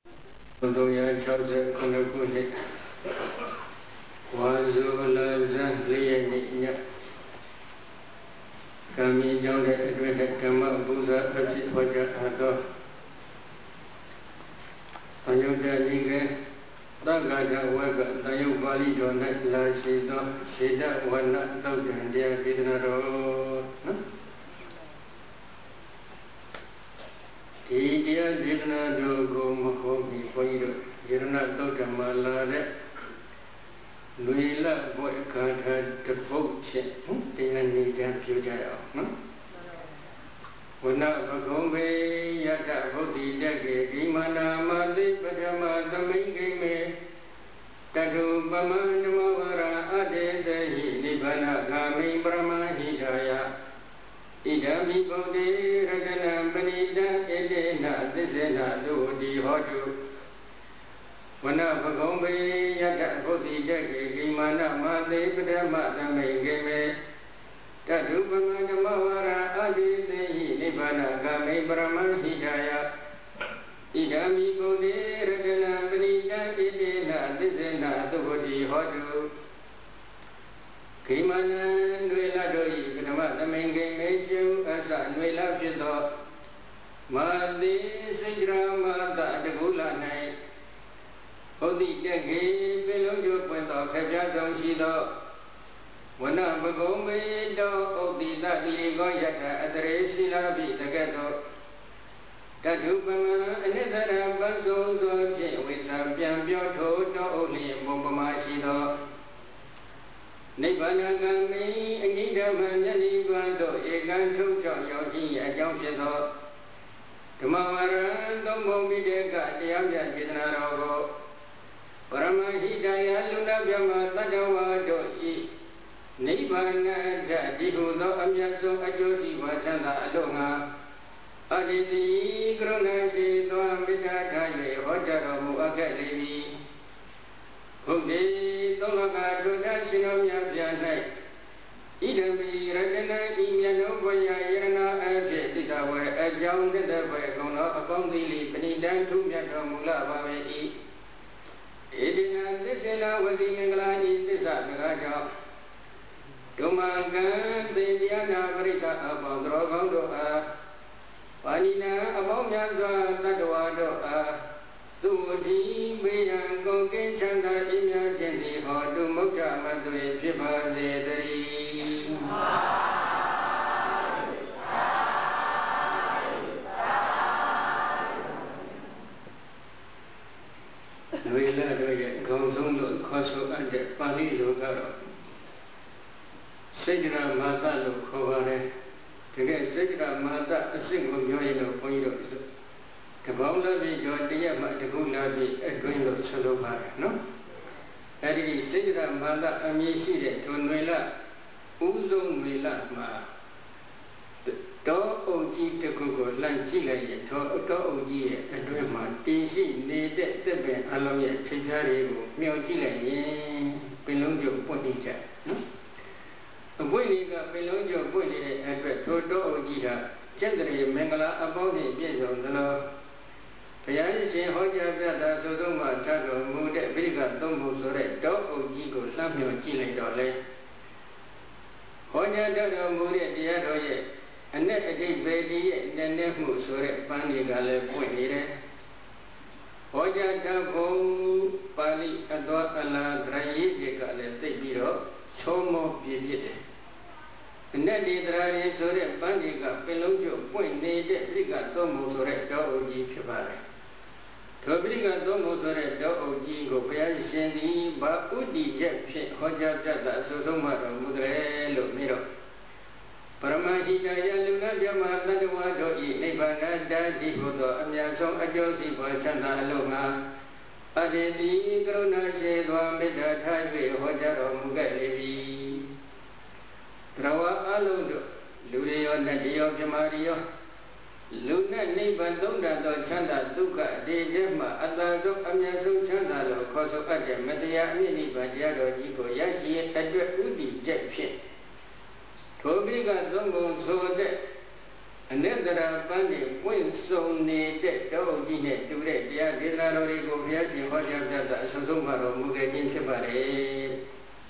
360ခုနှစ်ဝါဇိုလဇန်4 ရက်နေ့ညကံမြင့်ကြောင်းတဲ့အတွင်းဓမ္မပူဇာအဖြစ်ဟောကြားအပ်သောအယုဒ္ဓနိကေသက္ကတဝကတယုပါဠိတော်၌လာရှိသောခြေတဝနသုတ်တံတရားဒေသနာတော်နော်ဒီတရားဒေသနာတော်ကိုမဟုတ်ဘူးဘုန်းကြီးတို့ယရဏသုတ်တံမှာလာတဲ့လွေလဘွဲ့ခါထာတပုတ်ချက်တရားနေတန်းပြောကြရအောင်နော်ဝနဘဂုံဘေယတဗုဒ္ဓိတကေဒီမနာမတိပထမသမိကိမေတတုပမန္တမဝရအတေသဟိနိဗ္ဗာနဂာမိပရမဟိတာယဣဒံမိဗုဒ္ဓေရတနံပဏိတံဣတေနသစ္စေနသုတိဟောတုဝနဘဂုံဘေယတဗုဒ္ဓိတကေဒီမနာမတိပထမသမိကိမေတတုပမန္တမဝရအတေသဟိနိဗ္ဗာနဂာမိပရမဟိတာယဣဒံမိဗုဒ္ဓေရတနံပဏိတံဣတေနသစ္စေနသုတိဟောတုခိမနံနွေလာတို့ဤပထမသမိန်ကိမေကျုအစနွေလာဖြစ်သောမာတိစိကြရာမတတကုလ၌ဘုဒ္ဓတကေပင်လုံးကျိုးပွင့်သောခပြဆုံးရှိသောဝနဘဂုံမေတောဥဒ္တိတတိကောယတအတရေရှိလာပြီတကဲ့သို့တတုပမအနိစ္စရပစ္စုံသောဖြင့်ဝိသံပြန်ပြောထိုတောဥလျင်ဘုံပမရှိသောနိဗ္ဗာန်ကံမိအငိဓမ္မမျက်လိပွားသို့ဧကံထုတ်ကြောင့်ရောက်ခြင်းအကြောင်းဖြစ်သောဓမ္မဝရံသုံးပုံမိတေကတရားပြစေတနာတော်ကိုပရမဟိတယလူနာပြမသတ္တဝါတို့ဤနိဗ္ဗာန်ထဒီဟုသောအမြတ်ဆုံးအကျိုးစီးပွားချမ်းသာအလို့ငါအတ္တိကရုဏာရှိသောမေတ္တာထား၍ဟောကြားတော်မူအပ်ခဲ့လေ၏ဟုတ်ပြီသုံးလကဒုဒ္ဒရှင်တော်မြတ်ဗျာ၌ဣဒံမိရတနာဤမြတ်လုံးဘုရားယရဏအဖြစ်တိတဝေအကြောင်းတသက်ပဲကုံတော်အကောင်းသီလပဏိတံထုမြတ်တော်မူလာပါပဲ၏ဣတိနာသစ္စေနဝတိမင်္ဂလာဤသစ္စာစကားကြောင့်ဒုမကံသေတရားနာပရိက္ခအပေါင်းတော်ကောင်းတို့အားပါဏိနာအပေါင်းများစွာတတ္တဝါတို့အားသူဒီမေယံကုန်ကင်းချမ်းသာဤများခြင်းသည်ဟောတုမုဒ္ဒမသွေဖြစ်ပါစေတည်းဝိလာတို့ရဲ့ဂုံဆုံးလို့ခေါ်ဆိုအပ်တဲ့ပါဠိလိုကတော့စိတ်ကြရာမာသလို့ခေါ်ပါတယ်တကယ်စိတ်ကြရာမာသအစစ်ကိုပြောရင်တော့ဘုန်းကြီးတို့တပေါင်းလည်းပြီးတော့တရက်မှတခုလာပြီးအတွင်းလို့ဆက်လုပ်ပါတယ်နော်အဲဒီစိတ်ကြရာမာသအမည်ရှိတဲ့ဒုနွေလဥဆုံးနွေလမှာတောအုပ်ကြီးတစ်ခုကိုလှမ်းကြည့်လိုက်ရင်တောအုပ်ကြီးရဲ့အတွင်းမှာတည်ရှိနေတဲ့သစ်ပင်အလုံးရဲ့ထိပ်ဖြားတွေကိုမြှောက်ကြည့်လိုက်ရင်ပင်လုံးကျုပ်ပွင့်နေကြနော်အပွင့်လေးကပင်လုံးကျုပ်ပွင့်နေတဲ့အတွက်ထိုတောအုပ်ကြီးကကျက်တရေမင်္ဂလာအပေါင်းဖြင့်ပြည့်စုံသလိုဘုရားရှင်ဟောကြားပြတာသို့သောမှထပ်တော်မူတဲ့ဗိဓကသုံးဖို့ဆိုတဲ့တောအုပ်ကြီးကိုလှမ်းမြှောက်ကြည့်လိုက်တော့လေဟောကြားတော်မူတဲ့တရားတော်ရဲ့အ내အတိတ်ပေဒီရဲ့နည်းနည်းမှုဆိုတဲ့ပန်းတွေကလည်းပွင့်နေတယ်။ဟောကြားတတ်ဖို့ပါဠိအတော်အလားဒရရေးတွေကလည်းသိပြီးတော့ချုံးမောပြည့်ပြည့်တယ်။အ내ဒီဒရာရေးဆိုတဲ့ပန်းတွေကပင်လုံးကျပွင့်နေတဲ့ပြိကသုံးမှုဆိုတဲ့တောအုပ်ကြီးဖြစ်ပါတယ်။ထိုပြိကသုံးမှုဆိုတဲ့တောအုပ်ကြီးကိုဘုရားရှင်သည်ဘာဥတည်ချက်ဖြင့်ဟောကြားပြတာအစိုးဆုံးမှတော်မူတယ်လို့ပြီးတော့ပရမဟိတယလူနာပြမသတ္တဝါတို့ဤနိဗ္ဗာန်တည်းဒီဟုသောအမြတ်ဆုံးအကျိုးစီးပွားချမ်းသာအလို့ငါအတ္တိကရုဏာရှိသောမေတ္တာထား၍ဟောကြားတော်မူခဲ့လေပြီ။တရဝအလုံးတို့လူတွေရောနတ်တွေရောပြမတွေရောလူနဲ့နိဗ္ဗာန်သုံးတတ်သောချမ်းသာဒုက္ခဒီကျမှအတ္တဆုံးအမြတ်ဆုံးချမ်းသာလို့ခေါ်ဆိုအပ်တဲ့မတရားအမြင့်နိဗ္ဗာန်တရားတော်ကြီးကိုရရှိရအတွက်ဥတည်ချက်ဖြင့်ထိုပိကသုံးပုံဆိုတဲ့ another bunny when so needed dog in it to read the Adina Rigo Viaji Hoja Sumaro Mugajin Chipare.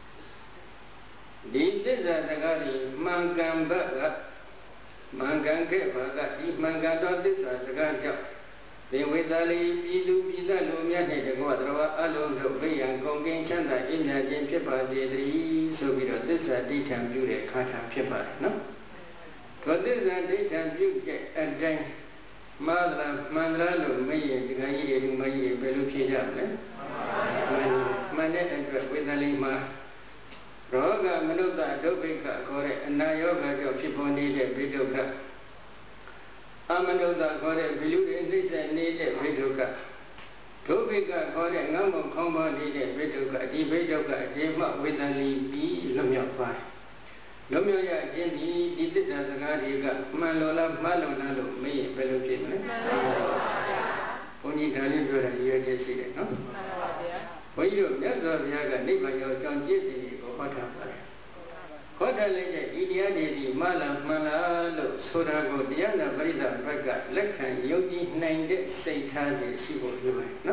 This is the Gari Mangamba Mangan Kepa, if Mangan this as a gun. Then with Ali, Pidu Pisa Lumia, the Guadra, alone to pay and Gongin Chanda in the Jim Kepa, the so we are this a daytime beauty, Kata Kepa, no? But this is a daytime beauty and then Madra Mandralo, May, the Gaye, May, Belukia, Manet and with Alima. Roga Manuta, Dobika, Kore, and Nayoga, people needed Vidoka. Amanuta, Kore, Vilu, and needed Vidoka. Dobika, Kore, and Namu Combo needed Vidoka, the Vidoka, came up with a lead, Lumia Pai. Lumia, Jimmy, did it as a Gadiga, Malola, Malonalo, me, Beluki. Only Daniel, you just see it, no? When you never have a neighbor, your John Jesse. Kota lege ideadi mala malalo surago diana varida baga lekhan yogi nainde seithaje sibo yoy no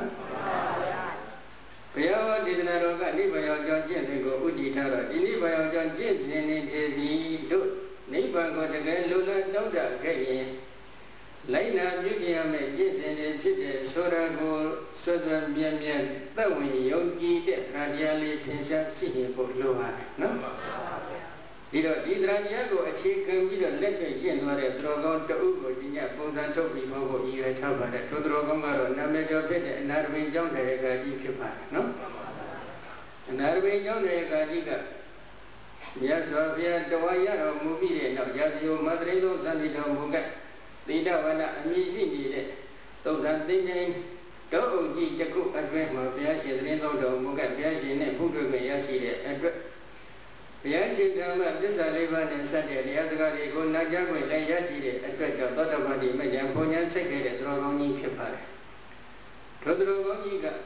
Bayawa didna roga ni bayaw jon jin ko uji thara di ni bayaw jon jin ni di do niban ko tagel lula tawda ke yin laina pyuti yame jin ni phit de surago Southern Biamian, that when Yogi did Radiali Tinsha City for Loa, no? Did Radiago achieve come with a letter in where Drogon to Ugo, Dinia, Bondan Topi, Hogo, Iataba, to Drogomaro, Namejo Pit, and Arvin John Gadipa, no? And Arvin John Gadiga. Yes, Sofia, the Waya of movie, now Yazio Madrido, Zanito Muga, Lida Wana, amazing, so that they name. Go, ye Jacob, I drank my Biashi, the Rendo, Mugat Biashi, and Pudu Mayashi, and Biashi, this I live on and Sunday, the other guy, go Najago, Layashi, and Twitter, Bottomadi, Majaponia, Secretary, Drogoni Kipar. Todrogoniga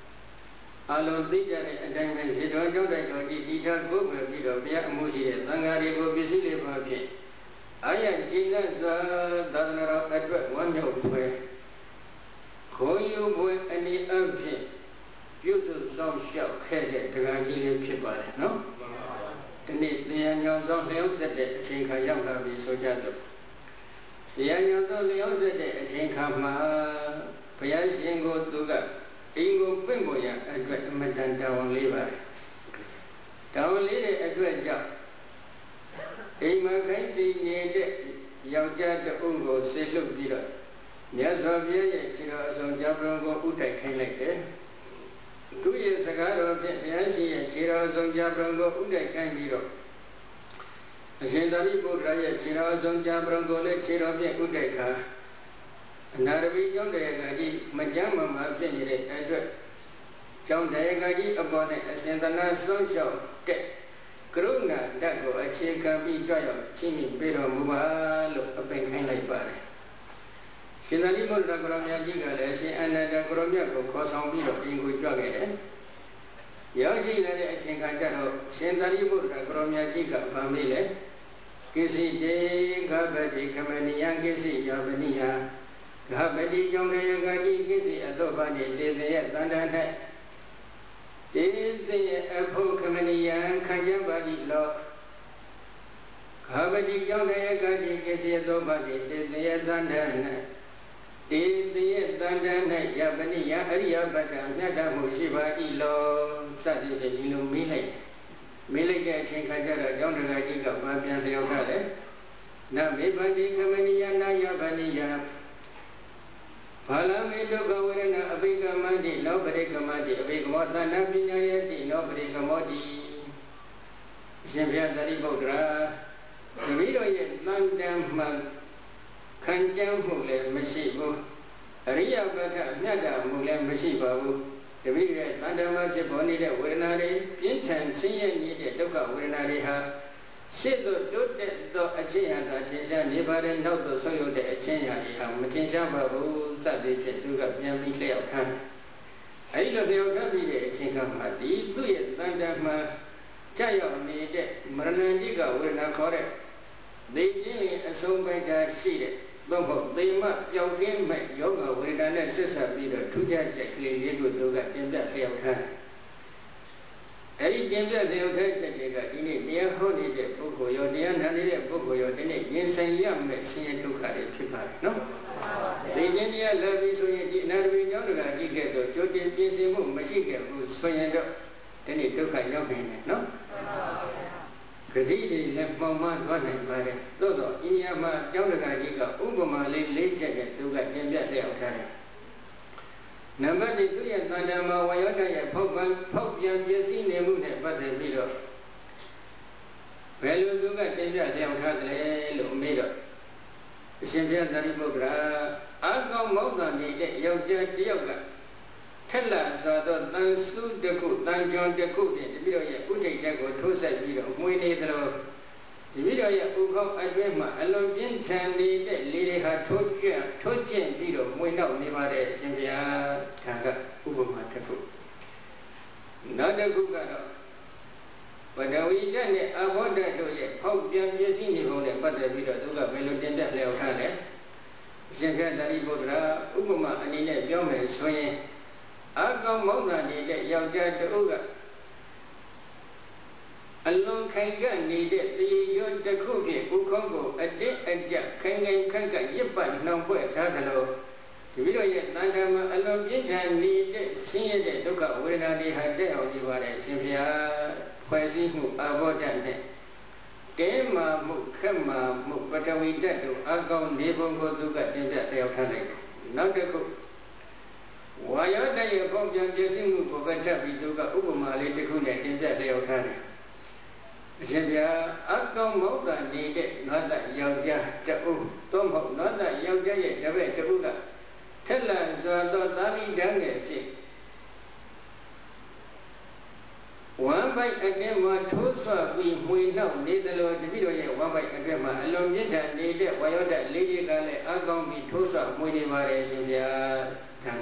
Alon Tija and Diamond, he don't know that your detailed book will be of Bia Mudi, Sangari go busy about it. I am Jesus, Dana at 1 year. Call you boy any object, you do some shout, headed to Gangili people, no? And it's the annual else that they think I am going to be so gentle. The annual else that they think I'm a Piazingo Duga, Ingo Pimboya, and Madame Down Liver. Down Liver at Red Job. In my country, Yaga the Ungo, say look, dear. Yes, on Jabrongo Uta came like that. 2 years ago, Yancy and Chiros on Jabrongo Uta came here. The Shendari Budraya, Chiros on Jabrongo, let Chirovia Utaka. Another week on the Agadi, Majama, my finished address. John Dagadi upon it, and the last song show. Corona, that go a chick can be trial, Chimmy, Pedro Muba, look up and kind like Barry. Sinalimo da Gromia Giga, and the Gromia for Cosombi of English Jogger. Yogi, I think I got Sinalimo da Gromia Giga, family. Kissy J. Gabati, Kamania, Kissy, Javania. Gabati, Jonga Gadi, Kissy, Adobani, Dizzy, Sandana. Dizzy, Apple, Kamania, Kayabadi, Law. Gabati, Jonga Gadi, Kissy, Adobani, Dizzy, Sandana. Dizzy, Sandana, Yabania, Ariabata, Nada Mushiba, Ilo, Sadi, Illumine. Military Kajara, John Radi of Mabian Leocade. Now, Mibadi, Kamania, Yabania. Palamido Gawena, a big Madi, nobody Gamadi, a big Mota, Nabinayati, nobody Gamodi. Jimia Daribodra. The video is Mandam Kanjam Mule, Masibo. Ria Bata, Nada Mule, Masibo. The video is Mandama Jaboni, the Winari, Pintan, Sian, Doka Winari. Sido Dute do Achian, Nibaran, no, the soil de Achian, Matinja Babu, Sadi, Tuga, Yami Leo Khan. I don't know what the Chinkama, these 2 years, Sandama, Chayo, Made, Marandiga, will not correct. they did a song by that seated. But they must young make yoga with an ancestor be the two exactly able to get in that same time. Any gender they will take the got in it, near holy the book or your dear nanny book or your dinner, yes, and young machine to cut it. No? The India love is so you not be younger, you get the Jordan busy moon, but you get who's swinging up. Then it took a young man, no? Because he is left for months running by it. Those India, younger guy, you got Ubama, late jacket to get him that day outside. Number 2 and Madama, why you Pope young Jessie, the moon, but the middle. Well, you do get him that day outside, middle. Champion Naribogra, I'll go more than the yoga. Tell us that Tansu the cook, Tan John the cook, the video put a jago to say video, we need the video who come at Rema, alone in Tandy, the lady had Tojian video, we know never Champion Tanga, Ubama Taku. Not a good girl. But we done it, I wonder to it, how young you see me on it, but the video took a melody that they'll have it. Champion Naribogra, Ubama, and in a young man swinging. I come more than the young judge Uga. Along Kanga needed the cookie, Ukongo, a day and Jack, Kanga, Yipan, no way, Tagalo. The video yet, Nandama, along Jinja needed, seeing the Duka, when I had there on the water, Sylvia, Quasi, who are both Dema, Mukama, but we did to Agon, Nebongo, Duka, in that they are coming. Not the cook. Why are they a bomb young Jessie for Gatabi to Ubama later in that day of time? Sylvia, I come more than needed, not that young Jay, Tom, not that young Jay, the way to Uga. Tell us that Dali done it. One by again, one toast we know, neither Lord the video, one by again, along with that needed, why are that lady Gale, I come be toast up with him, Sylvia.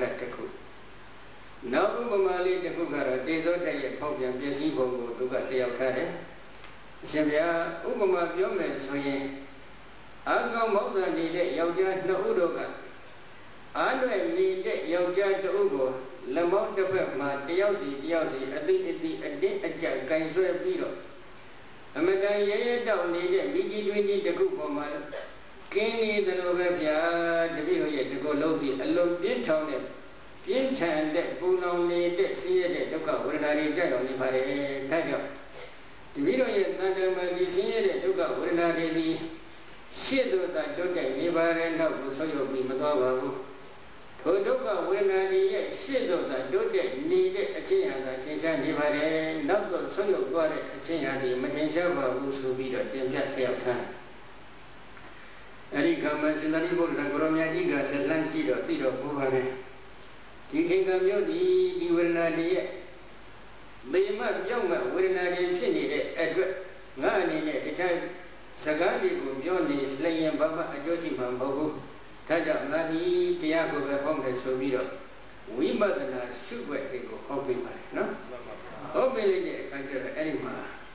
Now, Ubamali the Kugara, they don't say a pop and busy bongo to get the outside. Sylvia, Ubama, your man, so ye. I'll go more than the Yoga, no Udoga. I know need Yoga to Ugo, Lamont the Pema, the Yossi, a bit a jack, kind of a beetle. A Magan down needed, we the group of my. Kenny the November, the video yet to go low, alone did town it. In time that Bulong needed, see it, took out when I did on the parade. The video yet, Nandama, you see it, took out when I did. She thought that took a never end up with so you'll be Madova. Todoka, when I did, she thought that took it, needed a chance that she can never end, not so you got it, a chance the Matanshava who be the same time. Ericama in the Ribo, the Gromia, the Lantido, Tito, Buvane. You can come your you will not yet. They must young, will not infinity at Nani, the time Sagadi, Johnny, Slaying Baba, Joji Mambo, Taja Nani, Tiago, the home and Sovido. We must not shoot where they go, hoping by, no? Hopefully, I get animal.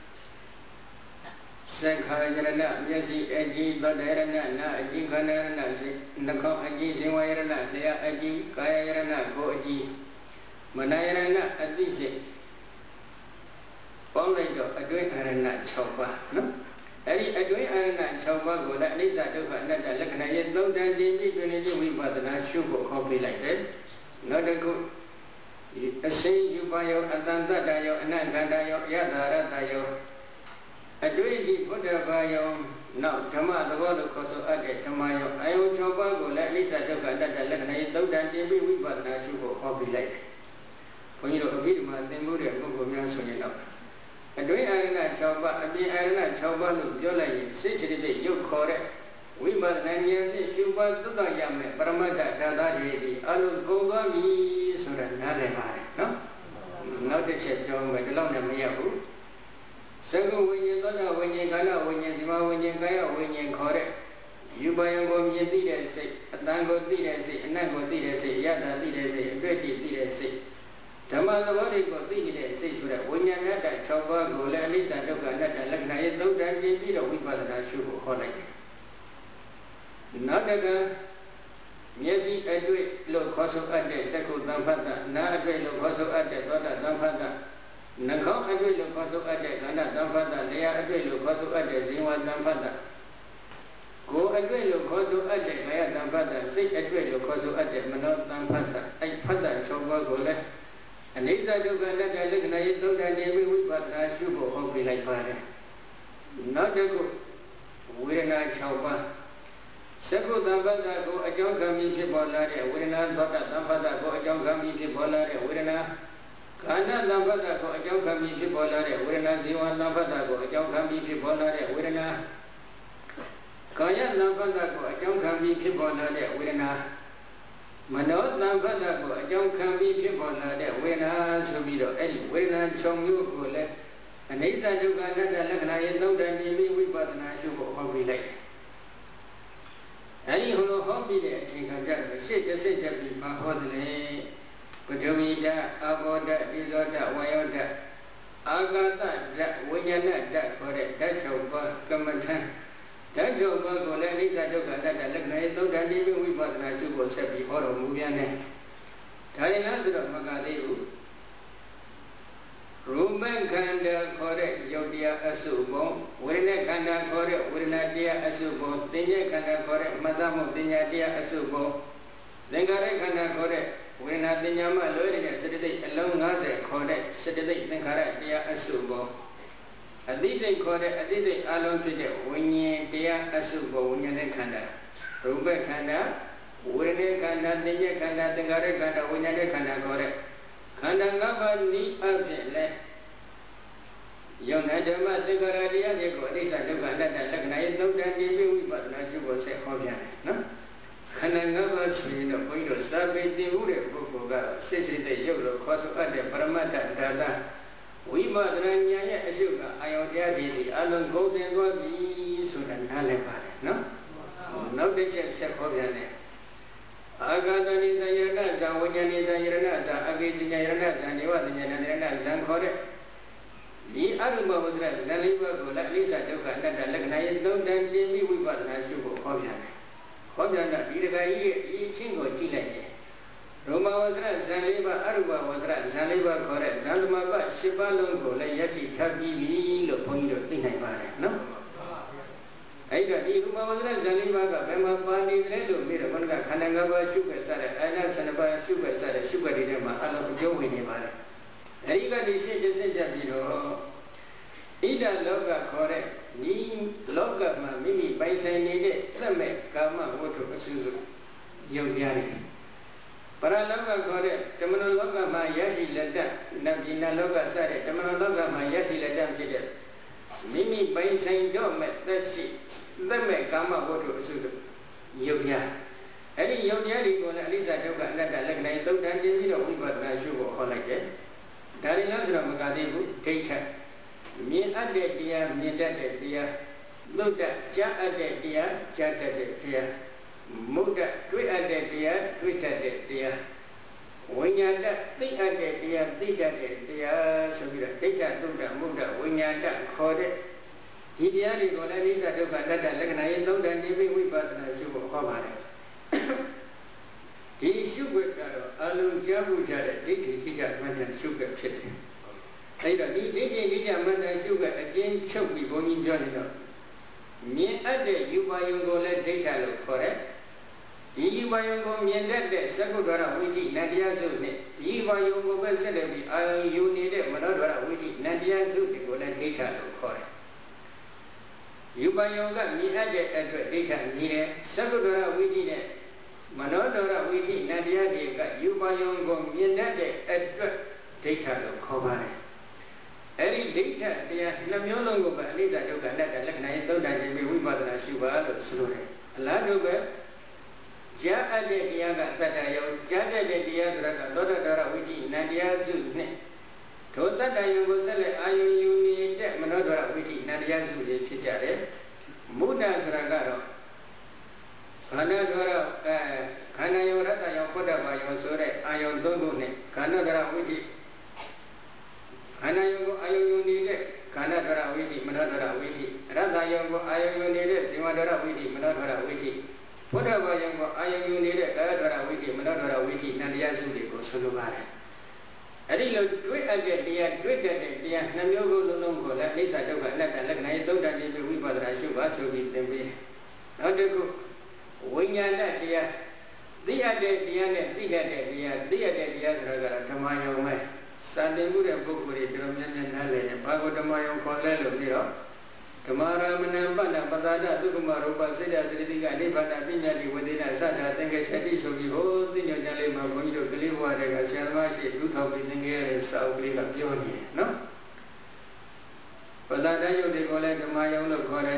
Sankarana, Yasi, Aji, Badarana, Aji, Kanana, Nako, Aji, Ziwayana, Lea, Aji, Kayarana, Goji, Manayana, Aji, Already, a doing Arana, Chopa, no? Any a doing Arana, Chopa, go that leads that to another look and I yet know that they need to we but not sugar copy like that. Not a good. A say you buy your Atanta, and Ananda, Yada, I do it put a bio now, Tama, the water cost at Tamayo. I will Chobago, let me that look at that, and I thought that every week but not sugar copy like. For you know, a bit man, then would have go so you know. I do it, I Choba, I mean, I Choba, Jola, 60 days, you correct. We must 9 years, you was to the young man, Paramata, Tadaji, I will go on me, so that another man, no? Not the chef, John, but alone and Mayahu. Second, when you got when you got when you go, when you go, when you correct. You buy a home, you see that say, a tango see that say, and I go see that say, Yada see that say, 30 see that say. ဓမ္မသဘောတွေကိုသိနေတဲ့စိတ်ဆိုတဲ့ဝိညာဏတ္တ6ပါးကိုလည်းအနိစ္စဒုက္ခအနတ္တလက္ခဏာရဲ့သုံးတန်ပြင်ပြီးတော့ဝိပဿနာရှုဖို့ဟောလိုက်တယ်။နောက်တစ်ခါမျက်စိအတွေ့လို့ခေါ်ဆိုအပ်တဲ့သက္ကုသံဖတ်တာနားအတွေ့လို့ခေါ်ဆိုအပ်တဲ့သောတာသံဖတ်တာနှာခေါင်းအတွေ့လို့ခေါ်ဆိုအပ်တဲ့ခန္ဓာသံဖတ်တာလျှာအတွေ့လို့ခေါ်ဆိုအပ်တဲ့ဇင်ဝသံဖတ်တာကိုယ်အတွေ့လို့ခေါ်ဆိုအပ်တဲ့ကာယသံဖတ်တာစိတ်အတွေ့လို့ခေါ်ဆိုအပ်တဲ့မနောသံဖတ်တာအဲ့ဖတ်တာ6ပါးကိုလည်းအနိစ္စဒုက္ခအနတ္တလက္ခဏာရဲ့သုံးတန်နေပြီးဝိပဿနာရှုဖို့ဟောပြလိုက်ပါတယ်။နောက်တစ်ခုဝေဒနာ6ပါးသက္ကုသံဖတ်တာကိုအကြောင်းခံပြီးဖြစ်ပေါ်လာတဲ့ဝေဒနာသောတာသံဖတ်တာကိုအကြောင်းခံပြီးဖြစ်ပေါ်လာတဲ့ဝေဒနာခန္ဓာသံဖတ်တာကိုအကြောင်းခံပြီးဖြစ်ပေါ်လာတဲ့ဝေဒနာဇီဝသံဖတ်တာကိုအကြောင်းခံပြီးဖြစ်ပေါ်လာတဲ့ဝေဒနာကာယသံဖတ်တာကိုအကြောင်းခံပြီးဖြစ်ပေါ်လာတဲ့ဝေဒနာမနောသံဖတ်တာကိုအကြောင်းခံပြီးဖြစ်ပေါ်လာတဲ့ဝေဒနာဆိုပြီးတော့အဲ့ဒီဝေဒနာ6မျိုးကိုလည်းအနိစ္စဒုက္ခအနတ္တလက္ခဏာရဲ့သုံးတန်နေပြီးဝိပဿနာရှုဖို့ဟောပြလိုက်အဲ့ဒီဟိုလိုဟောပြတဲ့အချိန်ခါကျတော့ရှေ့တစ်စိတ်တက်ပြီးမဟောတယ်ပထဝီဓာတ်အာဘောဓာတ်ဣဇောဓာတ်ဝါယောဓာတ်အာဂါသဓာတ်ဝိညာဏဓာတ်ခေါ်တဲ့ဓာတ်6ပါးကမ္မထံဓာတ်6ပါးကိုလည်းအနိစ္စဒုက္ခအနတ္တလက္ခဏာရဲ့သုံးတန်နေပြီးဝိပဿနာရှုဖို့ဆက်ပြီးဟောတော်မူပြန်တယ်ဒါရင်လားဆိုတော့မကသေးဘူးရူပခန္ဓာခေါ်တဲ့ယုတ်တရားအစုပုံဝေဒနာခန္ဓာခေါ်တဲ့ဝေဒနာတရားအစုပုံသင်္ညေခန္ဓာခေါ်တဲ့မတ္တမှုသင်္ညာတရားအစုပုံသင်္ခါရခန္ဓာခေါ်တဲ့ဝေဒနာသင်္ညာမှလွဲတဲ့စတသိက်အလုံး50ခေါ်တဲ့စတသိက်သင်္ခါရတရားအစုပုံအတိစိတ်ခေါ်တဲ့အတိစိတ်အလုံးဖြစ်တဲ့ဝိညာဉ်တရားအစုပုံဝိညာဉ်နဲ့ခန္ဓာရူပခန္ဓာဝေဒနာခန္ဓာသင်္ညေခန္ဓာသင်္ခါရခန္ဓာဝိညာဉ်နဲ့ခန္ဓာခေါ်တဲ့ခန္ဓာ၅ပါးဤအဖြစ်လဲယုံနာဓမ္မသင်္ခါရတရားတွေကိုအနိစ္စဒုက္ခအနတ္တလက္ခဏာရဲ့သုံးတန်နေပြီးဝိပဿနာရှုဖို့ဆက်ဟောပြန်တယ်နော်ခန္ဓာ၅ပါးဆိုရင်တော့ဘုန်းကြီးတို့စာပေသင်မှုတဲ့ပုဂ္ဂိုလ်ကစိတ်စိတ်တဲ့ရုပ်လို့ခေါ်ဆိုအပ်တဲ့ပရမတ္ထဒါသဝိပဿနာဉာဏ်ရဲ့အရှုကအာယုတရားတွေဒီအလုံးကုန်တင်သွားပြီဆိုတာနားလည်ပါတယ်နော်နောက်တစ်ချက်ဆက်ဟောပြန်တယ်အာဂတနိသယရဏဇံဝိညာဏိသယရဏဇံအဂိတိညရဏဇံဒေဝသညရဏဇံခေါ်တဲ့ဒီအရုပဝဇ္ဇဇံလေးပါးကိုလည်းအနိစ္စဒုက္ခအနတ္တလက္ခဏာရဲ့သုံးတန်ပြင်းပြီးဝိပဿနာရှုဖို့ဟောပြန်တယ်။ဟောပြန်တာဒီတခါကြီးရဲ့အချင်းကိုကြည့်လိုက်တယ်။ရောမဝဇ္ဇဇံလေးပါးအရုပဝဇ္ဇဇံလေးပါးခေါ်တဲ့ဇံသမပ၈ပါးလုံးကိုလည်းယက်တိထပ်ပြီးပြီလို့ဘုန်းကြီးတို့သိနိုင်ပါတယ်နော်။အဲ့တော့ဒီရူပဝဇ္ဇဇံလေးပါးကဘယ်မှာပါနေတယ်လို့ပြီးတော့ဘုန်းကခန္ဓာ၅ပါးရှုွက်စားတဲ့အာရဏ12ပါးရှုွက်စားတဲ့ရှုွက်တွေထဲမှာအလုံးအကျိုးဝင်နေပါတယ်။အဲဒီကနေရှင်းရှင်းပြပြီးတော့ဣဒလောကခေါ်တဲ့ဒီလောကမှာမိမိပိုင်ဆိုင်နေတဲ့သက်မဲ့ကာမဝတ္ထုအစုစုယုံကြတယ်ပရလောကခေါ်တဲ့ဓမ္မနောလောကမှာယတိလက်တနဗ္ဗိနလောကစတဲ့ဓမ္မနောလောကမှာယတိလက်တဖြစ်တဲ့မိမိပိုင်ဆိုင်တော့မဲ့သက်ရှိသက်မဲ့ကာမဝတ္ထုအစုစုယုံကြအဲ့ဒီယုံကြတွေကိုလည်းအနိစ္စဒုက္ခအနတ္တလက္ခဏာသုံးတန်ပြပြီးတော့ဝိပဿနာရှုဖို့ဟောလိုက်တယ်ဒါရင်လားဆိုတော့မကသေးဘူးဒိဋ္ဌိမြင်အပ်တဲ့တရားမြင်တတ်တဲ့တရားသုတ္တကြားအပ်တဲ့တရားကြားတတ်တဲ့တရားမုဒ္ဒတွေ့အပ်တဲ့တရားတွေ့တတ်တဲ့တရားဝိညာဏသိအပ်တဲ့တရားသိတတ်တဲ့တရားဆိုပြီးတော့ဒိဋ္ဌသုတ္တမုဒ္ဒဝိညာဏခေါ်တဲ့ဒီတရားတွေကိုလည်းအနိစ္စဒုက္ခအနတ္တလက္ခဏာရဲ့သုံးတန်နေပြီးဝိပဿနာရှုဖို့ဟောပါတယ်ဒီရှုွက်ကတော့အလုံးကြားမှုကြတဲ့ဒိဋ္ဌိသိကြမှန်တဲ့ရှုွက်ဖြစ်တယ်အဲ့တော့ဒီဒိဋ္ဌိသိကြမှန်တဲ့ရှုွက်အကျဉ်းချုပ်ပြီးဘုန်းကြီးပြောနေတော့မြင်အပ်တဲ့ယူပါယုံကိုလည်းဒိဋ္ဌလို့ခေါ်တယ်ဒီယူပါယုံကိုမြင်တတ်တဲ့သက္ကုဒ္ဒရဝိသိနတရားစုနဲ့ဒီယူပါယုံကိုပဲဆက်လက်ပြီးအာယုံယူနေတဲ့မနောဒ္ဒရဝိသိနတရားစုတွေကိုလည်းဒိဋ္ဌလို့ခေါ်တယ်ယူပါယုံကမြင်အပ်တဲ့အတွက်ဒိဋ္ဌမြည်တယ်သက္ကုဒ္ဒရဝိသိနဲ့မနောဒ္ဒရဝိသိနတရားတွေကယူပါယုံကိုမြင်တတ်တဲ့အတွက်ဒိဋ္ဌလို့ခေါ်ပါတယ်အဲ့ဒီဒိဋ္ဌတရားနှမျိုးလုံးကိုပဲအနိစ္စဒုက္ခအနတ္တလက္ခဏာရဲ့သုံးတန်ခြင်းပြီးဝိပဿနာရှုပါလို့ဆိုလိုတယ်အလားတူပဲကြားအပ်တဲ့တရားကသတ္တယောကြားတတ်တဲ့တရားဆိုတာကသောတတရဝိသိနတရားစုနဲ့ထိုသတ္တယောကိုဆက်လက်အာယုယူနေတဲ့မနောဒရဝိသိနတရားစုတွေဖြစ်ကြတယ်မုဒ္ဒဆိုတာကတော့ခန္ဓာဒရခန္ဓာယောရတ္တယောပုဒ္ဒဘာယောဆိုတဲ့အာယုသုံးခုနဲ့ခန္ဓာဒရဝိသိန္ဓာယုံကိုအာယုံနေတဲ့ခန္ဓာဒရဝိတိမနောဒရဝိတိရတ္တယုံကိုအာယုံနေတဲ့ဇေဝဒရဝိတိမနောဒရဝိတိဘုဒ္ဓဘာယုံကိုအာယုံနေတဲ့ကာယဒရဝိတိမနောဒရဝိတိနန္တရားစုတွေကိုဆိုလိုပါတယ်အဲ့ဒီလိုတွေ့အပ်တဲ့တရားတွေ့တဲ့တရားနှမျိုးကိုလုံးကိုလည်းအိဋ္ဌဒုက္ခအနတ္တလက္ခဏာရဲ့သုဒ္ဓတိဝိပဿနာရှုပါဆိုပြီးသင်ပေးနောက်တစ်ခုဝိညာဏတရားသိရတဲ့တရားနဲ့သိရတဲ့တရားသိရတဲ့တရားဆိုတာကဓမ္မယုံပဲစံတင်မှုတဲ့ပုဂ္ဂိုလ်တွေတော်များများနားလည်တယ်ဘာကိုဓမ္မယုံခေါ်လဲလို့ပြီးတော့ဓမ္မရာမဏံပတ္တပတ္တာဒုက္ခမရူပစိတ္တသတိကနိဗ္ဗာန်ပညာတိဝေဒနာသတ္တာသင်္ကေသတိဆိုပြီးဟိုသိဉာဏ်ကြလေးမှာဘုန်းကြီးတို့ကလေးဘဝတွေကဆရာသမားရှိသူထောက်ပြီးသင်ခဲ့ရတဲ့စာအုပ်ကလေးကပြောနေတယ်နော်ပတ္တာဒယုတ်တွေကိုလည်းဓမ္မယုံလို့ခေါ်တယ်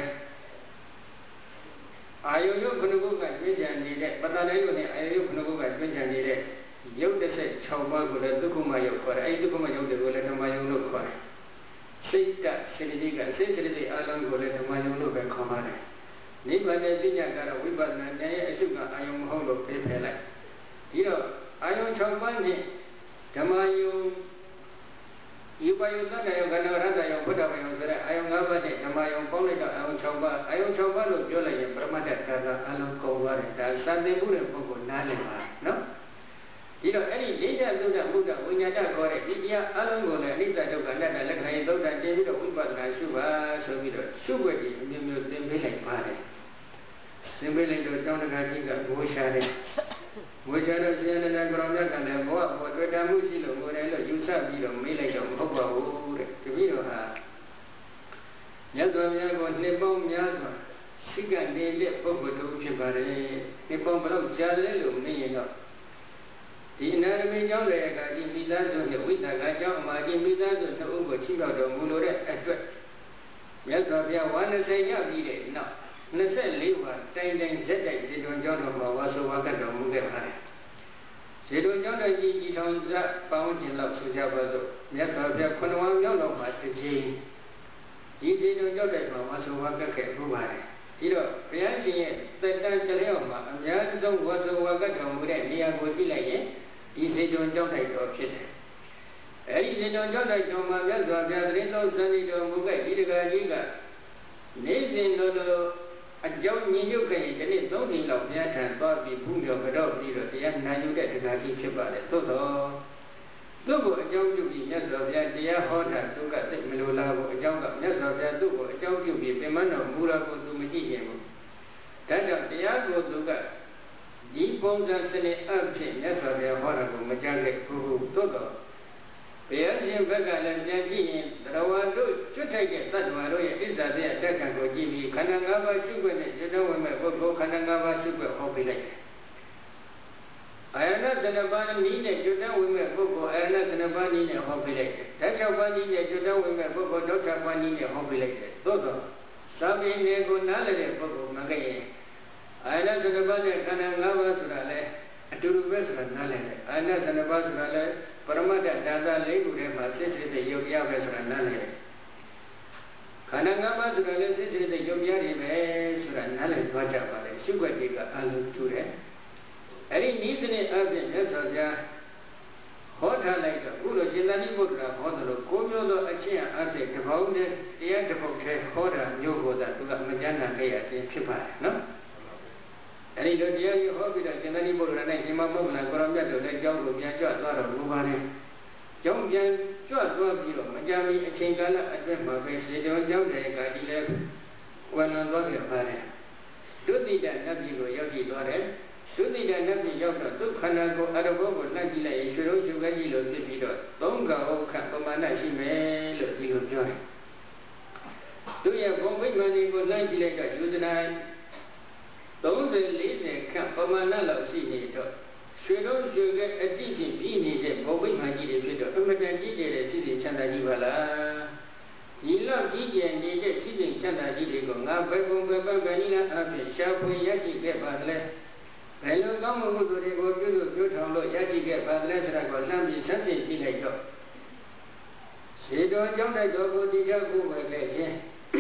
အာယုယုခုနကုကကျွင့်ကြံနေတဲ့ပတ္တဒယုတ်နဲ့အာယုယုခုနကုကကျွင့်ကြံနေတဲ့ရုပ်16ပါးကိုလည်းဒုက္ခမယုတ်ခေါ်တယ်အဲဒီဒုက္ခမယုတ်တွေကိုလည်းဓမ္မယုံလို့ခေါ်တယ်စိတ်တစေတသိက်ကစိတ်စေတသိက်အလုံးကိုလည်းဓမ္မယုံလို့ပဲခေါ်ပါတယ်နိဗ္ဗာန်ရဲ့သိညာကတော့ဝိပဿနာဉာဏ်ရဲ့အရှုကအာယုံမဟုတ်လို့ပြေးဖယ်လိုက်ဒီတော့အာယုံ6ပါးနဲ့ဓမ္မယုံဤပယုသတ္တယုံကဏ္ဍရတ္တယုံဘုဒ္ဓဘာယုံဆိုတဲ့အာယုံ5ပါးနဲ့ဓမ္မယုံပေါင်းလိုက်တော့အာယုံ6ပါးအာယုံ6ပါးလို့ပြောလိုက်ရင်ပရမတ္တကာကအလုံးကုန်သွားတယ်ဒါစံသင်မှုတဲ့ပုဂ္ဂိုလ်နားလည်ပါနော်ဒီတော့အဲ့ဒီလေးချက်သုဒ္ဓဘုဒ္ဓဝိညာဏခေါ်တဲ့ဒီတရားအလုံးကိုလည်းအနိစ္စဒုက္ခအနတ္တလက္ခဏာရဲ့သုဒ္ဓတင်ပြီးတော့ဝိပဿနာရှုပါဆိုပြီးတော့ရှုွက်ကြီးအမျိုးမျိုးသင်ပေးလိုက်ပါတယ်သင်ပေးလိုက်တော့တောင်းတကာကြီးကငိုရှာတယ်ငိုရှာတော့ရှင်နန္ဒကရောမြတ်ကလည်းဘောဘောတွေ့တာမှုရှိလို့ငိုတယ်လို့ယူဆပြီးတော့မေးလိုက်တော့မဟုတ်ပါဘူးတဲ့တပည့်တော်ဟာမြတ်စွာဘုရားကိုနှစ်ပေါင်းများစွာရှိနေတဲ့ပုဂ္ဂိုလ်တို့ဖြစ်ပါတယ်နှစ်ပေါင်းဘယ်လောက်ကြာလဲလို့မေးရင်တော့ဒီအနာရမေကျောင်းလေကဒီမိသားစုနဲ့ဝိသကကျောင်းအမှာဒီမိသားစုနှစ်ဦးကိုချိပြောက်တော်မူလို့တဲ့အတွက်မြတ်စွာဘုရားဝါ20ရောက်ပြီးတဲ့နောက်24ဝါတိုင်တိုင်ဇက်တိုက်ဇေတဝန်ကျောင်းတော်မှာဝါဆိုဝါကတ်တော်မူခဲ့ပါတယ်ဇေတဝန်ကျောင်းတော်ကြီးထောင်ဇက်ပေါင်းကျင်လောက်ဆိုကြပါစို့မြတ်စွာဘုရား9ဝါမြောက်တော့မှာတစ်ကြိမ်ဒီဇေတဝန်ကျောင်းတိုက်မှာဝါဆိုဝါကတ်ခဲ့ပူပါတယ်ဒီတော့ဘုရားရှင်ရဲ့သက်တမ်းတစ်လျောက်မှာအများဆုံးဝါဆိုဝါကတ်တော်မူတဲ့နေရာကိုကြည့်လိုက်ရင်ဒီဇေတဝန်ကျောင်းတိုက်တော်ဖြစ်တယ်အဲဒီဇေတဝန်ကျောင်းတိုက်တော်မှာမြတ်စွာဘုရားသတင်းတော်စံစီတော်မူခဲ့ဒီတကာကြီးကနေစဉ်လိုလိုအကြောင်းညင်ညွတ်ခဲ့ရင်ဒီနေ့3ချိန်လောက်ဘုရားထံသွားပြီးဘုမြော်ကြောက်ပြီးတော့တရားနာယူတဲ့တကာကြီးဖြစ်ပါတယ်သို့တော့သူ့ကိုအကြောင်းပြုပြီးမြတ်စွာဘုရားတရားဟောတာသူကသိမလိုလားဘူးအကြောင်းကမြတ်စွာဘုရားသူ့ကိုအကြောင်းပြုပြီးပြင်မတော်မူတာကိုသူမကြည့်ရင်ဘူးဒါကြောင့်တရားကိုသူကဒီပုံစံစနစ်အဖြစ်မြတ်စွာဘုရားဟောတာကိုမကြားခဲ့ဘူးသို့တော့ဘုရားရှင်ဘက်ကလည်းပြန်ကြည့်ရင်သရဝါတို့ကျွတ်ထိုက်တဲ့သတ္တဝါတို့ရဲ့ဣဇာတဲ့အတက်ခံကိုကြည့်ပြီးခန္ဓာ၅ပါးရှုွက်နဲ့ကျွတ်တော်ဝင်မဲ့ပုဂ္ဂိုလ်ခန္ဓာ၅ပါးရှုွက်ဟောပေးလိုက်တယ်အာယနာ7ပါးနည်းနဲ့ကျွတ်တော်ဝင်မဲ့ပုဂ္ဂိုလ်အာယနာ7ပါးနည်းနဲ့ဟောပေးလိုက်တယ်ဓာတ်6ပါးနည်းနဲ့ကျွတ်တော်ဝင်မဲ့ပုဂ္ဂိုလ်ဒုက္ခပါးနည်းနဲ့ဟောပေးလိုက်တယ်သို့တော့သာပိနေကိုနားလည်တဲ့ပုဂ္ဂိုလ်မကရင်အာယနာ7ပါးနဲ့ခန္ဓာ၅ပါးဆိုတာလဲအတူတူပဲဆိုတာနားလည်တယ်အာယနာ7ပါးဆိုတာလဲပရမတ္တဓာတ်၄ခုထဲမှာစိတ်စိတ်ရုပ်ရပဲဆိုတာနားလည်တယ်ခန္ဓာ၅ပါးဆိုတာလဲစိတ်စိတ်ရုပ်ရတွေပဲဆိုတာနားလည်သွားကြပါလေရှုွက်တွေကအလုံးတူတယ်အဲ့ဒီဤစနစ်အပြင်မြတ်စွာဘုရားဟောထားလိုက်တော့ခုလိုရှင်သာရိပုတ္တရာဟောတယ်လို့ကိုမျိုးသောအချင်းအဖြစ်တစ်ပေါင်းနဲ့တရားတစ်ပုဒ်ထဲဟောတာမျိုးကိုသာသူကမကြမ်းနာခဲ့ရခြင်းဖြစ်ပါတယ်နော်အဲ့ဒီလိုတရားကြီးဟောပြီးတော့ရှင်သာရိပုတ္တရာနဲ့ရှင်မမောဂလကိုရောမြတ်တို့လည်းကျောင်းကိုပြန်ကြွသွားတော့လူပါတယ်ကျောင်းပြန်ကြွသွားပြီးတော့မကြာမီအချိန်ကာလအတွင်းမှာပဲစေတောကျောင်းတဲ့ကဒီလည်းဝန်လွန်သွားပြပါတယ်ဒုတိယနတ်ပြည်ကိုရောက်ကြည့်သွားတယ်ဒုတိယနတ်ပြည်ရောက်တော့သူခန္ဓာကိုယ်အရဘောကိုလှမ်းကြည့်လိုက်ရင်ရွှေလုံးရွှေခဲကြီးလိုဖြစ်ပြီးတော့3ကံဟုတ်ခပမာဏရှိမယ်လို့ဒီလိုပြောတယ်သူရဲ့ဘုံဗိမာန်ကိုလှမ်းကြည့်လိုက်တော့ယူဇနာ30-40ခန့်ပမာဏလောက်ရှိနေတော့ရွှေလုံးရွှေခဲအတိအကျပြီးနေတဲ့ဘုံဗိမာန်ကြီးတွေဖြစ်တော့အမတန်ကြီးကျယ်တဲ့စိတ်ချမ်းသာကြီးပါလားဒီလောက်ကြီးကျယ်နေတဲ့စိတ်ချမ်းသာကြီးတွေကိုငါဘယ်ပုံပဲပန်းပဲနိလားအဖြစ်ရှားဖွေရရှိခဲ့ပါလဲဘယ်လိုကောင်းမှုတွေကိုပြုလို့ပြုထောင်လို့ရရှိခဲ့ပါလဲဆိုတာကိုလမ်းပြီးဆက်ပြီးကြည့်လိုက်တော့ခြေတော်ကြောင့်တဲ့တော်ကိုဒီရောက်ကိုပဲခဲ့ခြင်း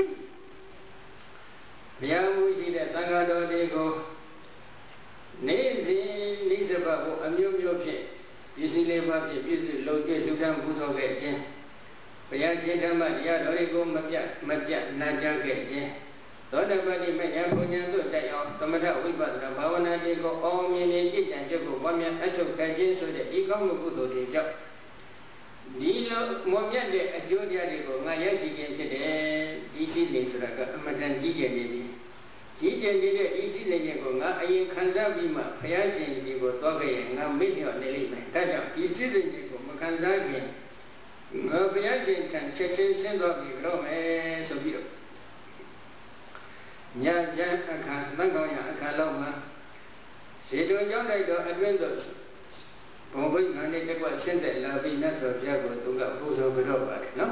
ဘုရားမူရှိတဲ့သံဃာတော်တွေကိုနေ့စဉ်နိစ္စဘကိုအမျိုးမျိုးဖြင့်ပစ္စည်းလေးပါးဖြင့်ပြည့်စုံလုံကျွေးလှူဒါန်းပူဇော်ခဲ့ခြင်းဘုရားရှင်ဓမ္မတရားတော်တွေကိုမပြနာကြားခဲ့ခြင်းသောတပတိမဉ္ဇဉ်ဘုံဉ္ဇဉ်တို့တက်အောင်သမထဝိပဿနာဘာဝနာတွေကိုအောင်မြင်နေကြည်ကြံကြဖို့ပွားများအထုတ်ခဲ့ခြင်းဆိုတဲ့ဒီကောင်းမှုကုသိုလ်တွေကြောင့်ဒီလိုမောမြတ်တဲ့အကျိုးတရားတွေကိုငါရရှိခြင်းဖြစ်တယ်ဒီရှိနေဆိုတာကအမှန်တန်ကြီးကျယ်နေပြီကြီးကျယ်နေတဲ့ဒီရှိနေခြင်းကိုငါအရင်ခံစားပြီးမှဘုရားရှင်ကြီးကိုသွားခဲ့ရင်ငါမေ့လျော့နေလိမ့်မယ်ဒါကြောင့်ဒီရှိနေခြင်းကိုမခံစားခင်ငါဘုရားရှင်ထံချက်ချင်းဆင်းသွားပြီတော့မယ်ဆိုပြီးတော့ညချမ်းအခါသံဃာရအခါလောက်မှာဇေတုံကျောင်းတိုက်တော်အတွင်းသို့ဘုံဘိက္ခာနဲ့တကွဆင်းသက်လာပြီးမြတ်စွာဘုရားကိုသူကပူဇော်ကြတော့ပါတယ်နော်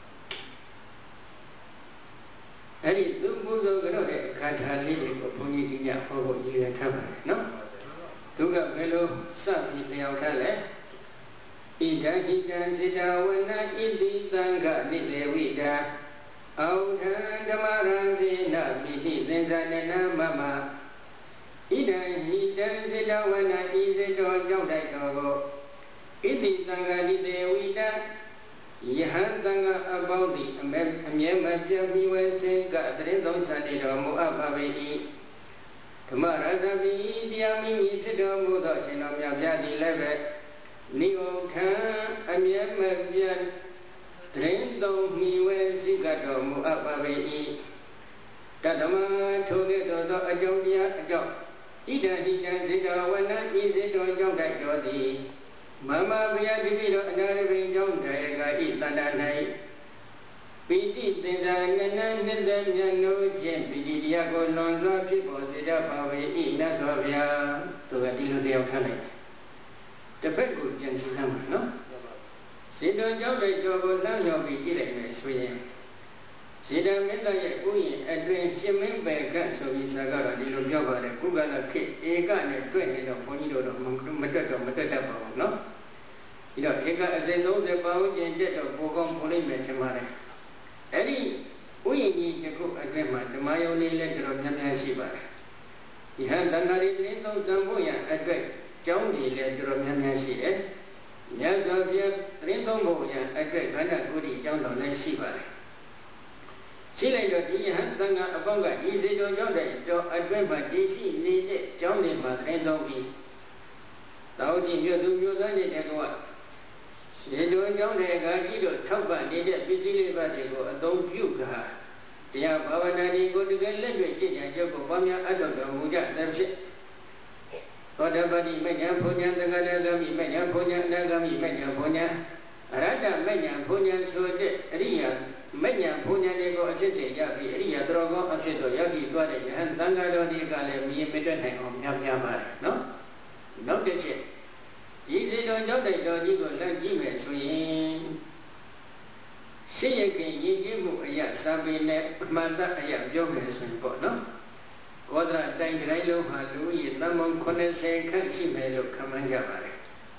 အဲ့ဒီသူပူဇော်ကြတော့တဲ့အခါထားလေးကိုဘုန်းကြီးကြီးညဟောဖို့ရည်ရွယ်ထားပါတယ်နော်သူကဘယ်လိုစပြီးလျှောက်ထားလဲဣဒံဣဒံစေတဝနာဣတိသံဃနိလေဝိတာအောထံဓမ္မရံသေနပိတိသင်္ဇာနနမမဣဒံဣဒံစေတဝနာဣစေတောကြောင့်တိုက်တော်ကိုဣတိသံဃာနိလေဝိတာယဟန်သံဃာအပေါင်းသည်အမြဲမပြတ်ပြီးဝဲစေကတရင်သုံးဆန်နေတော်မူအပ်ပါပေ၏ဓမ္မရတပိတရားမိမိဖြစ်တော်မူသောရှင်တော်မြတ်ဗျာတိလည်းပဲနိဩထံအမြဲမပြတ်တရင်သုံးမိဝဲစေကတော်မူအပ်ပါပေ၏တတမထိုကဲ့သို့သောအကြောင်းတရားအကြောင်းဣဒံဣဒံစေတဝနာဤစေတောကြောင့်တိုက်တော်သည်မမဘုရားတိတိတော်အနာရဘိန်ကြောင့်တရားကဤတဏ္ဍာ၌ပိတိသင်္ဇာနနနှစ်သက်မြတ်နိုးခြင်းပိတိတရားကိုလွန်စွာဖြစ်ပေါ်စေတတ်ပါ၏နတ်စွာဘုရားသူကဒီလိုတယောက်ထားလိုက်တစ်ဖက်ကိုပြန်ကြည့်ရမှာနော်စေတောကြောင့်တိုက်တော်ကိုလှမ်းရောက်ပြီးကြည့်လိုက်မယ်ဆိုရင်စေတမေတ္တရဲ့ဥယျာဉ်အတွင်ရှင်မင်းပဲကဆိုပြီးသာကတော့ဒီလိုပြောပါတယ်ကုကလခေဧကနဲ့တွေ့နေတော့ဘုန်းကြီးတို့တော့မတက်တတ်ပါဘူးနော်ဒီတော့ဧကအစဉ်30ပါးကျင်တက်တော့ပိုကောင်းပုံလိုက်မယ်ထင်ပါတယ်အဲ့ဒီဥယျာဉ်ကြီးတစ်ခုအတွင်မှာဓမ္မယုံလေးလည်းတော်များများရှိပါတယ်ဒီဟန်တဏ္ဍာရီသတင်းသုံးသံဖို့ရအတွက်ကျောင်းကြီးလည်းတော်များများရှိတယ်မြတ်စွာဘုရားသတင်းသုံးဖို့ရအတွက်ခန္ဓာကိုယ်ကြီးကျောင်းတော်လည်းရှိပါတယ်ရှိလိုက်တော့ဒီယဟန်သံဃာအပေါင်းကဒီစေတောကြောင့်တဲ့တော်အတွင်းမှာတည်ရှိနေတဲ့ကျောင်းတွေမှာသတင်းသုံးပြီးတောင်းကြည့်မြို့သူမြို့သားနေတဲ့ကောစေတောကြောင့်တဲ့ကကြီးတို့ထောက်ပံ့နေတဲ့ပစ္စည်းလေးပါးတွေကိုအသုံးပြုကတရားဘာဝနာတွေကိုတကယ်လက်တွေ့ကျင့်ကြံကြဖို့ပွားများအထောက်တော်မူကြသဖြင့်သောတပတိမဉ္ဇဉ်ဘုံဉ္ဇဉ်သက္ကတဂမိမဉ္ဇဉ်ဘုံဉ္ဇဉ်အနာဂမိမဉ္ဇဉ်ဘုံဉ္ဇဉ်အရဟတမဉ္ဇဉ်ဘုံဉ္ဇဉ်ဆိုတဲ့အရိယာမဉ္ဇဉ်ဘုံဉ္ဇဉ်တွေကိုအဖြစ်တည်ရပြီးအရိယာတော်ကောအဖြစ်တော်ရပြီးသွားတဲ့ယဟန်သံဃာတော်တွေကလည်းမြင်မတွေ့နိုင်အောင်များပါတယ်နော်နောက်တစ်ချက်ဒီစေတော်ကြောင့်တိုက်တော်ကြီးကိုလက်ကြည့်မယ်ဆိုရင်ရှိရခင်ရည်ကြည်မှုအရာစာပေနဲ့အမှန်တရားအရာပြောမယ်ဆိုရင်ပေါ့နော်ကောသတိုင်တိုင်းလုံးဟာလူကြီးသံမုံ80ခန့်ရှိမယ်လို့ခန့်မှန်းကြပါတယ်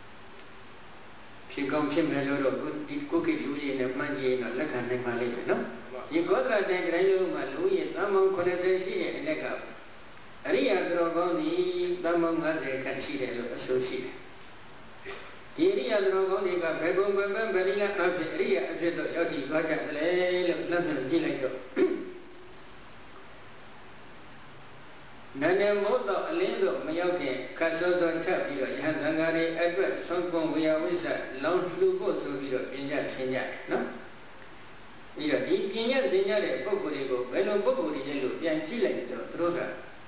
ဖြစ်ကောင်းဖြစ်မယ်လို့တော့ဒီကုက္ကိလူကြီးနဲ့မှန်းကြည့်ရင်တော့လက်ခံနိုင်ပါလိမ့်မယ်နော်ဒီကောသတိုင်တိုင်းလုံးမှာလူကြီးသံမုံ80ရှိတဲ့အလက်ကအရိယာတော်ကောင်းသည်သံမုံ50ခန့်ရှိတယ်လို့အဆိုရှိတယ်ဒီအရိယာတော်ကောင်းတွေကဘယ်ပုံဘယ်ပန်းဘယ်နည်းအဖြစ်အရိယာအဖြစ်တော့ရောက်ကြည့်သွားကြတယ်လို့လက်ပြန်ကြည့်လိုက်တော့နန္ဒမို့တော့အလင်းတို့မရောက်ခင်ခတ်စောစောထပ်ပြီးတော့ယဟန်သံဃာတွေအတွက်ဆုံးကွန်ဝေယဝိဇ္ဇလောင်းလှူဖို့ဆိုပြီးတော့ပြင်ကြဆင်ကြတယ်နော်ပြီးတော့ဒီပြင်ရဆင်ကြတဲ့ပုဂ္ဂိုလ်တွေကိုဘယ်လိုပုဂ္ဂိုလ်တွေလဲလို့ပြန်ကြည့်လိုက်တော့သူတို့က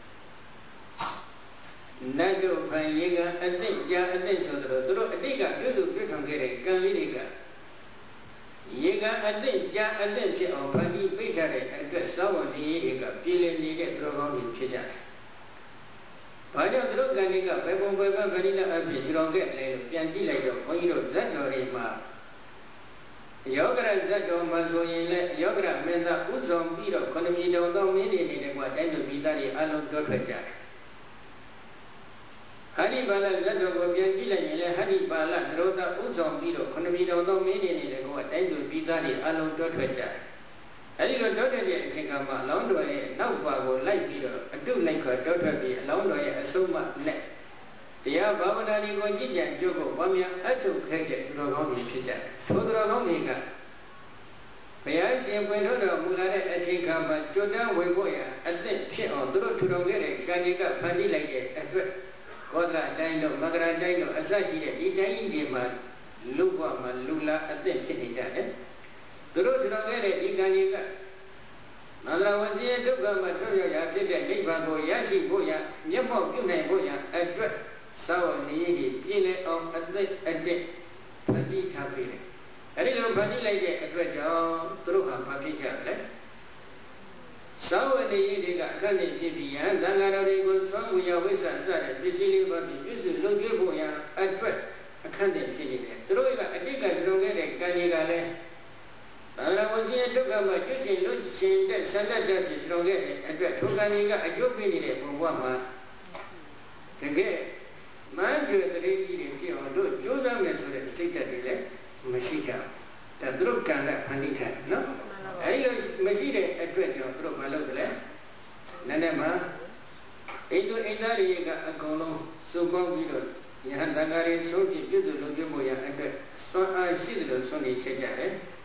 နတ်တို့ဖန်ရေကအတိတ်ကြာအတိတ်ဆိုတော့သူတို့အတိတ်ကပြုစုပြခံခဲ့တဲ့ကံလေးတွေကရေကအတိတ်ကြာအတိတ်ဖြစ်အောင်ဖန်တီးပိတ်ထားတဲ့အတွက်သောဝတိတွေကပြည်လည်နေတဲ့သူတော်ကောင်းတွေဖြစ်ကြတယ်။ဘာကြောင့်သူတို့ကံတွေကဘယ်ပုံဘယ်ပန်းဗရိလအဖြစ်ကြောင်ခဲ့လဲလို့ပြန်ကြည့်လိုက်တော့ဘုန်းကြီးတို့ဇတ်တော်တွေမှာယောဂရဇတ်တော်မှာဆိုရင်လည်းယောဂရမင်းသားဥဆောင်ပြီးတော့ခொနမီတော်သောမင်းတွေနေတဲ့ကွာတိုင်းသူပြည်သားတွေအလုံးတော်ထွက်ကြတယ်ဟရိပါဠဇတ်တော်ကိုပြန်ကြည့်လိုက်ရင်လည်းဟရိပါဠသရောတဥဆောင်ပြီးတော့ခொနမီတော်သောမင်းတွေနေတဲ့ကွာတိုင်းသူပြည်သားတွေအလုံးတော်ထွက်ကြတယ်အဲဒီလိုတောထွက်တဲ့အချိန်ကမှအလောင်းတော်ရဲ့နောက်ပါကိုလိုက်ပြီးတော့အတုလိုက်ခေါ်တောထွက်ပြီးအလောင်းတော်ရဲ့အဆုံးမနဲ့တရားဘာဝနာတွေကိုကြည်ကြံကြုတ်ဖို့ဘာများအထုတ်ခဲ့တဲ့သူတော်ကောင်းတွေဖြစ်ကြတယ်။ထိုသူတော်ကောင်းတွေကဘုရားရှင်ပွင့်ထုတ်တော်မူလာတဲ့အချိန်ခါမှာကျွတ်တန်းဝင်ဖို့ရအသင့်ဖြစ်အောင်သူတို့ထူထောင်ခဲ့တဲ့ကံကြီးကဖန်တီးလိုက်တဲ့အတွက်ကောသလတိုင်းတို့မကရာတိုင်းတို့အစရှိတဲ့ဒီတိုင်းကြီးတွေမှာလူ့ဘဝမှာလူလာအသင့်ဖြစ်နေကြတယ်သူတို့ထူထောင်ခဲ့တဲ့ဒီကံကြီးကမန္တရာဝစီရဲ့ဒုက္ခမှာထွက်ရရာဖြစ်တဲ့နိဗ္ဗာန်ကိုရရှိဖို့ရမျက်မှောက်ပြုနိုင်ဖို့ရအတွက်သာဝနေရည်ပြည့်လည်အောင်အသက်အတက်ဖန်တီးထားပြီလေအဲဒီလိုဖန်တီးလိုက်တဲ့အတွက်ကြောင့်သူတို့ဟာမဖြစ်ကြတယ်သာဝနေရည်တွေကအခက်နဲ့ဖြစ်ပြီးရန်သံဃာတော်တွေကိုသွမ်းဝေယဝိဇ္ဇာစတဲ့ပစ္စည်းလေးပါပြီးပြည့်စုံလုံကျွေးဖို့ရအတွက်အခက်နဲ့ဖြစ်နေတယ်သူတို့ကအတိတ်ကကြုံခဲ့တဲ့ကံကြီးကလည်းသံဃာဝစီရဲ့ဒုက္ခမှာကျွတ်ကျင်လွတ်ကျင်တဲ့ဆန္ဒတတ်ပြီးကြုံခဲ့တဲ့အတွက်ထိုကံကြီးကအကျိုးပေးနေတဲ့ဘဝမှာတကယ်မန်းကျွေတရေကြီးတွေဖြစ်အောင်တို့ကြိုးစားမယ်ဆိုတဲ့စိတ်ဓာတ်တွေလည်းမရှိကြဘူးဒါသူတို့ကံကဖန်တီးထားတယ်နော်အဲဒီလိုမရှိတဲ့အတွက်ကြောင့်သူတို့မလုပ်ကြလဲနည်းနည်းမှအိမ်သူအိမ်သားတွေကအကုန်လုံးစုပေါင်းပြီးတော့ယဟန်တန်ဃာတွေသုံးပြည့်စုံလို့ပြုဖို့ရအတွက်သွန်အားရှိတယ်လို့ဆုံးဖြတ်ချက်ကြတယ်